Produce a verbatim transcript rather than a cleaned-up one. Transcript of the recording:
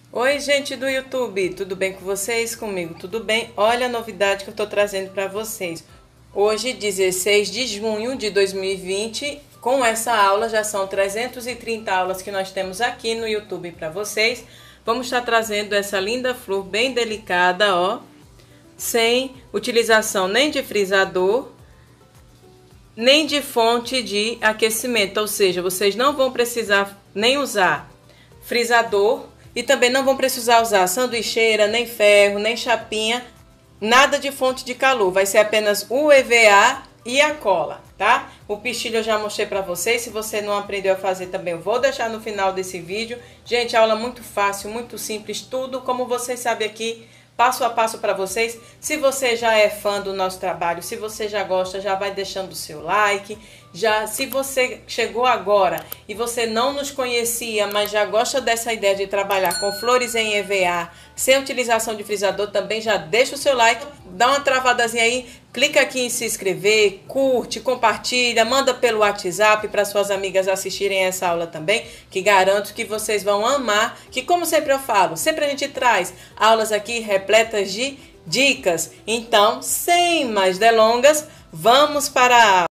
Oi, gente do YouTube, tudo bem com vocês? Comigo tudo bem? Olha a novidade que eu estou trazendo para vocês. Hoje, dezesseis de junho de dois mil e vinte, com essa aula, já são trezentas e trinta aulas que nós temos aqui no YouTube para vocês. Vamos estar trazendo essa linda flor bem delicada, ó, sem utilização nem de frisador, nem de fonte de aquecimento, ou seja, vocês não vão precisar nem usar frisador e também não vão precisar usar sanduicheira, nem ferro, nem chapinha, nada de fonte de calor. Vai ser apenas o E V A e a cola, tá? O pistilho eu já mostrei pra vocês. Se você não aprendeu a fazer também, eu vou deixar no final desse vídeo. Gente, aula muito fácil, muito simples, tudo como vocês sabem aqui, passo a passo para vocês. Se você já é fã do nosso trabalho, se você já gosta, já vai deixando o seu like. Já, se você chegou agora e você não nos conhecia, mas já gosta dessa ideia de trabalhar com flores em E V A, sem utilização de frisador, também já deixa o seu like, dá uma travadazinha aí, clica aqui em se inscrever, curte, compartilha, manda pelo WhatsApp para suas amigas assistirem essa aula também, que garanto que vocês vão amar, que como sempre eu falo, sempre a gente traz aulas aqui repletas de dicas. Então, sem mais delongas, vamos para a aula.